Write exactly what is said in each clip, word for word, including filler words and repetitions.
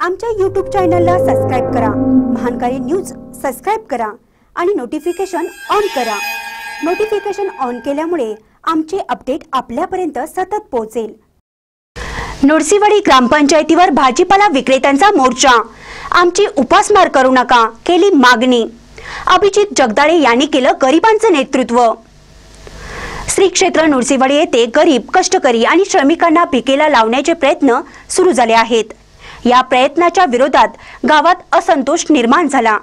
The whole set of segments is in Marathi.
आमच्या यूट्यूब चॅनलला सबस्क्राइब करा, महानकारी न्यूज सबस्क्राइब करा आणि नोटिफिकेशन ऑन करा। नोटिफिकेशन ऑन केल्यामुळे आमचे अपडेट आपल्यापर्यंत सतत पोहोचेल। नोरसीवाडी ग्रामपंचायतीवर भाजीपाला विक्रेत्यांचा मोर्चा, आमची उपासमार करू नका केली मागणी। अभिजित जगदाळे यांनी केलं गरिबांचं नेतृत्व। श्री क्षेत्र नोरसीवाडी येथे गरीब, कष्टकरी आणि श्रमिकांना भिकेला लावण्याचे प्रयत्न सुरू झाले आहेत। या प्रयत्नाच्या विरोधात गावात असंतोष निर्माण झाला।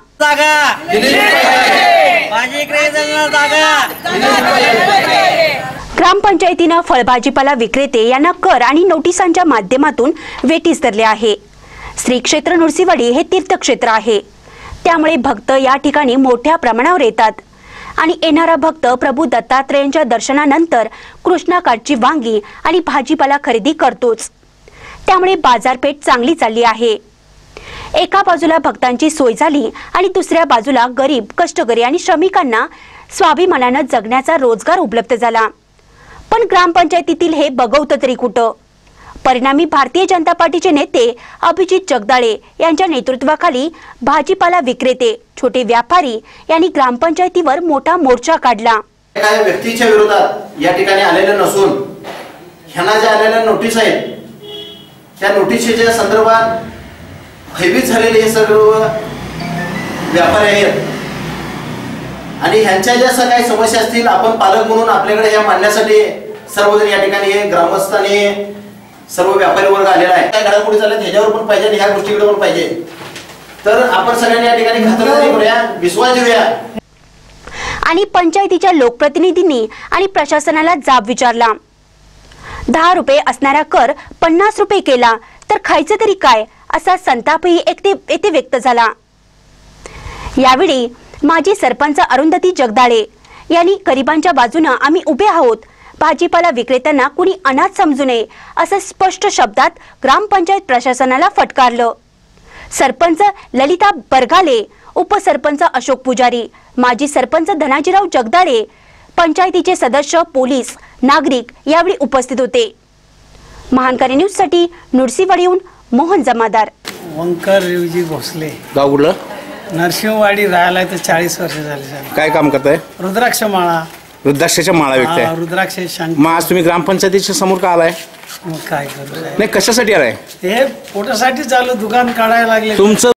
ग्रामपंचायतीने फळभाजीपाला विक्रेते यांना कर आणि नोटिसांच्या माध्यमातून वेठीस धरले आहे। श्री क्षेत्र नोरसीवाडी हे तीर्थक्षेत्र आहे, त्यामुळे भक्त या ठिकाणी मोठ्या प्रमाणावर येतात आणि येणारा भक्त प्रभू दत्तात्रेयांच्या दर्शनानंतर कृष्णाकाठची वांगी आणि भाजीपाला खरेदी करतोच, त्यामुळे बाजारपेठ चांगली चालली आहे। एका बाजूला भक्तांची सोय झाली आणि दुसऱ्या बाजूला गरीब, कष्टकरी आणि श्रमिकांना स्वाभिमानाने जगण्याचा रोजगार उपलब्ध झाला। पण ग्रामपंचायतीतील हे बघवतं तरी कुठं? परिणामी भारतीय जनता पार्टीचे नेते अभिजित जगदाळे यांच्या नेतृत्वाखाली भाजीपाला विक्रेते, छोटे व्यापारी यांनी ग्रामपंचायतीवर मोठा मोर्चा काढला। एखाद्या व्यक्तीच्या विरोधात या ठिकाणी आलेलं नसून ह्यांना ज्या आलेल्या नोटीस आहेत त्या नोटीसच्या संदर्भात भयभीत झालेले हे सर्व व्यापारी आहेत आणि ह्यांच्या ज्या काही समस्या असतील आपण पालक म्हणून आपल्याकडे ह्या मांडण्यासाठी सर्वजण या ठिकाणी हे ग्रामस्थांनी सर्व व्यापारी वर्ग आलेला आहे। काय घडामोडी झाल्या ह्याच्यावर पण पाहिजे आणि ह्या गोष्टीकडे पण पाहिजे, तर आपण सगळ्यांनी या ठिकाणी खातरजमा करूया, विश्वास देऊया। आणि पंचायतीच्या लोकप्रतिनिधींनी आणि प्रशासनाला जाब विचारला। दहा रुपये असणारा कर पन्नास रुपये केला तर खायचं तरी काय, असा संतापही येथे व्यक्त झाला। यावेळी माजी सरपंच अरुंधती जगदाळे यांनी गरिबांच्या बाजूने आम्ही उभे आहोत, भाजीपाला विक्रेत्यांना कुणी अनाथ समजू नये असं स्पष्ट शब्दात ग्रामपंचायत प्रशासनाला फटकारलं। सरपंच ललिता बरगाले, उपसरपंच अशोक पुजारी, माजी सरपंच धनाजीराव जगदाळे, पंचायतीचे सदस्य, पोलीस, नागरिक यावेळी उपस्थित होते। महानकारी न्यूज साठी नोरसीवाडीहून मोहन जमादार। वंकर रेवजी भोसले, गाव कुठलं? नरसिंहवाडी, राहायला तर चाळीस वर्ष झाले। काय काम करताय? रुद्राक्ष माळा। रुद्राक्षाच्या माळा विकताय? रुद्राक्ष शंकर। मग आज तुम्ही ग्रामपंचायतीच्या समोर का आलाय? मग काय करू? नाही, कशासाठी आलाय? हे पोटासाठी चालू दुकान काढायला लागले। तुमचं